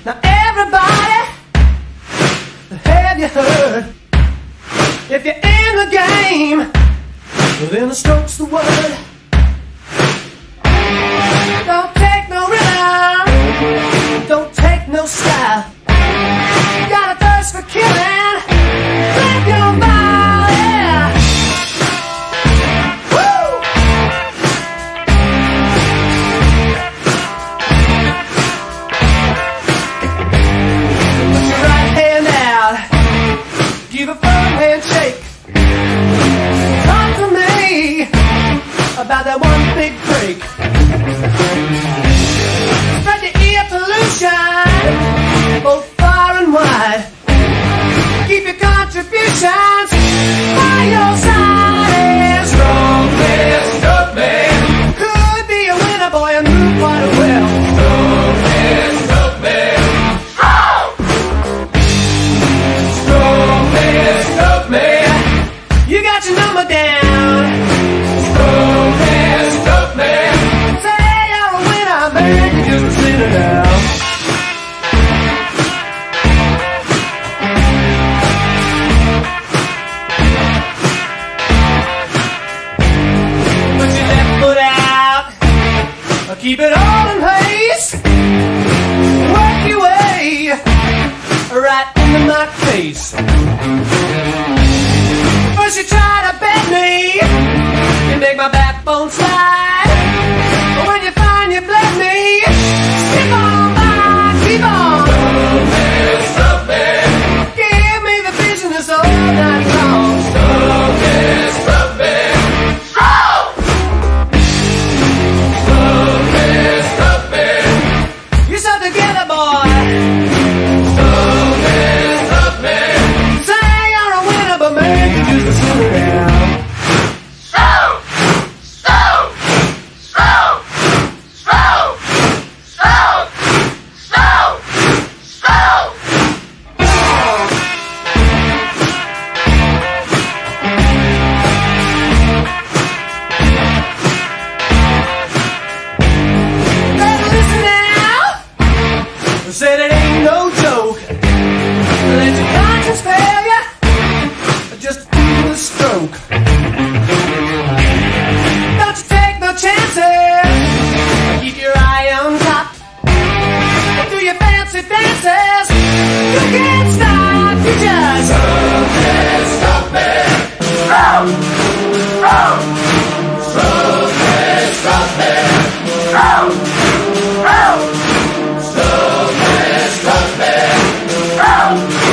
Now everybody, have you heard? If you're in the game, well, then the stroke's the word. Don't take no rhythm, don't take no style. You got a thirst for killing, grab your body. Woo! Put your right hand out, give a firm handshake. Talk to me about that one big break. Spread the ear pollution both far and wide. Keep your contributions by your side. Strong man, stroke man, could be a winner, boy, and move quite well. Strong man, stroke man, strong man, stroke man. You got your number down. Strong man, stroke man. Say you're a winner, man, you just a sinner now. Put your left foot out, keep it all in place. Work your way right into my face. First you try to bend me, you make my backbone slide. But when you find you bled me, skip on by, keep on. Strong man, stroke man, give me the business all night long. Strong man, stroke man, strong man, stroke man. You're so together, boy. Strong man, stroke man. Say you're a winner, but man, you're just a sinner now. Said it ain't no joke. Let your conscience fail ya, just do the stroke. Don't you take no chances, keep your eye on top. Do your fancy dances, you can't stop, you just strong man, stop man, strong man, stop man, strong man, stop man,